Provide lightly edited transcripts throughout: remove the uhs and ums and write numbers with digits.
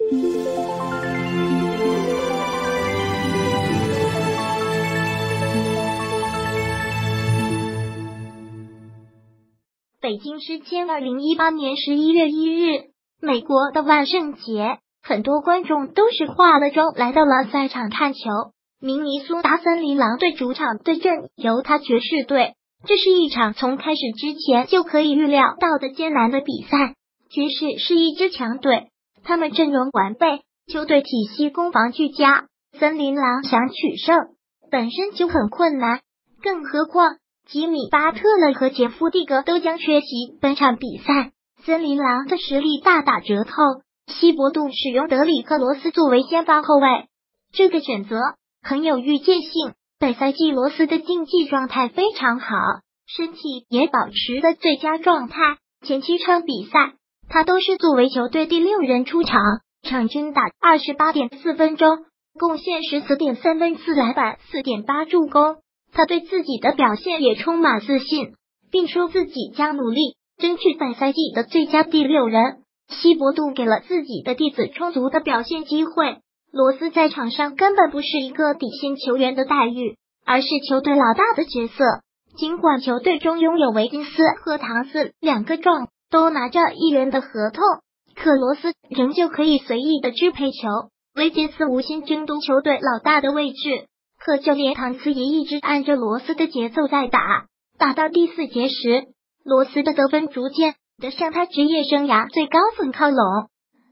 北京时间2018年11月1日，美国的万圣节，很多观众都是化了妆来到了赛场看球。明尼苏达森林狼队主场对阵犹他爵士队，这是一场从开始之前就可以预料到的艰难的比赛。爵士是一支强队，他们阵容完备，球队体系攻防俱佳，森林狼想取胜本身就很困难，更何况吉米·巴特勒和杰夫·蒂格都将缺席本场比赛，森林狼的实力大打折扣。希伯杜使用德里克·罗斯作为先发后卫，这个选择很有预见性。本赛季罗斯的竞技状态非常好，身体也保持了最佳状态。前7场比赛，他都是作为球队第6人出场，场均打 28.4 分钟，贡献 14.3分、4篮板、4.8助攻。他对自己的表现也充满自信，并说自己将努力争取本赛季的最佳第6人。希伯杜给了自己的弟子充足的表现机会。罗斯在场上根本不是一个底薪球员的待遇，而是球队老大的角色。尽管球队中拥有维金斯和唐斯2个壮，都拿着1元的合同，可罗斯仍旧可以随意的支配球。维金斯无心争夺球队老大的位置，可就连唐斯也一直按着罗斯的节奏在打。打到第4节时，罗斯的得分逐渐的向他职业生涯最高分靠拢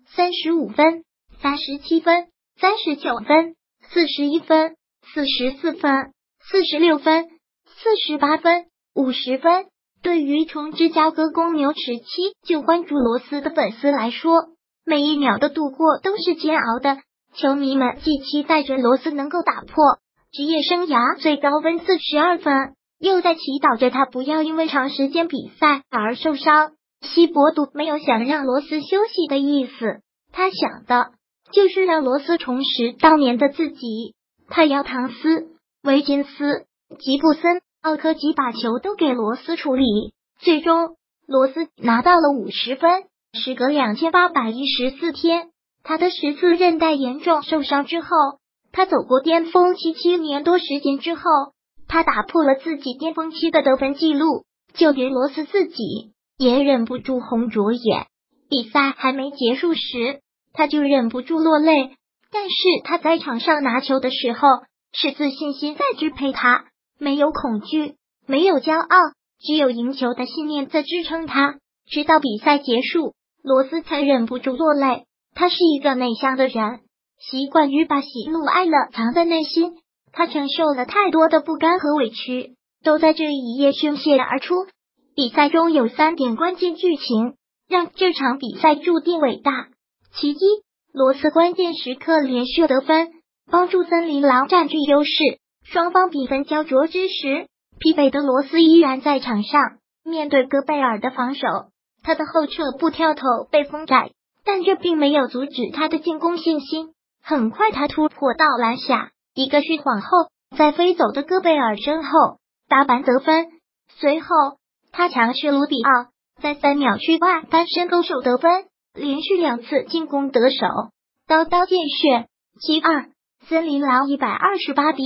，35分、37分、39分、41分、44分、46分、48分、50分。对于从芝加哥公牛时期就关注罗斯的粉丝来说，每一秒的度过都是煎熬的。球迷们既期待着罗斯能够打破职业生涯最高分42分，又在祈祷着他不要因为长时间比赛而受伤。希伯杜没有想让罗斯休息的意思，他想的就是让罗斯重拾当年的自己。他要唐斯、维金斯、吉布森、奥科吉把球都给罗斯处理。最终罗斯拿到了50分。时隔2814天，他的10次韧带严重受伤之后，他走过巅峰期，7年多时间之后，他打破了自己巅峰期的得分记录，就连罗斯自己也忍不住红着眼。比赛还没结束时，他就忍不住落泪。但是他在场上拿球的时候，是自信心在支配他，没有恐惧，没有骄傲，只有赢球的信念在支撑他。直到比赛结束，罗斯才忍不住落泪。他是一个内向的人，习惯于把喜怒哀乐藏在内心，他承受了太多的不甘和委屈，都在这一夜宣泄而出。比赛中有3点关键剧情，让这场比赛注定伟大。其一，罗斯关键时刻连续得分，帮助森林狼占据优势。双方比分焦灼之时，疲惫的罗斯依然在场上，面对戈贝尔的防守，他的后撤步跳投被封斩，但这并没有阻止他的进攻信心。很快他突破到篮下，一个虚晃后，在飞走的戈贝尔身后打板得分。随后他强势卢比奥在3秒区外单身勾手得分，连续2次进攻得手，刀刀见血。7-2，森林狼128比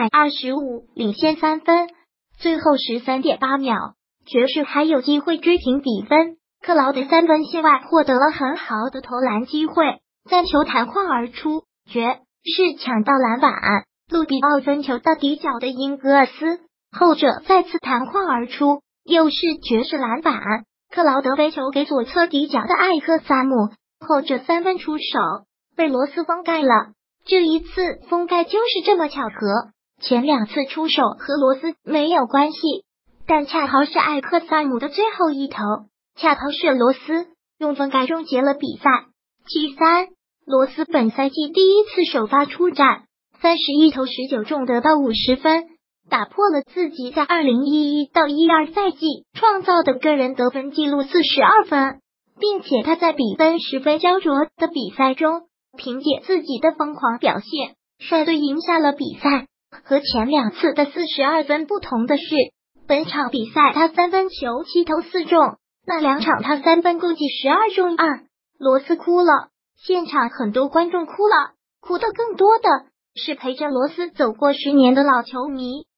125领先3分。最后13.8秒，爵士还有机会追平比分，克劳德3分线外获得了很好的投篮机会，但球弹框而出，爵士抢到篮板，卢比奥分球到底角的英格尔斯，后者再次弹框而出，又是爵士篮板，克劳德飞球给左侧底角的艾克萨姆，后者3分出手，被罗斯封盖了。这一次封盖就是这么巧合，前2次出手和罗斯没有关系，但恰好是艾克萨姆的最后一投，恰好是罗斯用封盖终结了比赛。7-3，罗斯本赛季第1次首发出战，31投19中得到50分，打破了自己在2011到12赛季创造的个人得分纪录42分，并且他在比分十分焦灼的比赛中，凭借自己的疯狂表现，率队赢下了比赛。和前2次的42分不同的是，本场比赛他3分球7投4中，那2场他3分共计12中2。罗斯哭了， 现场很多观众哭了，哭得更多的是陪着罗斯走过10年的老球迷。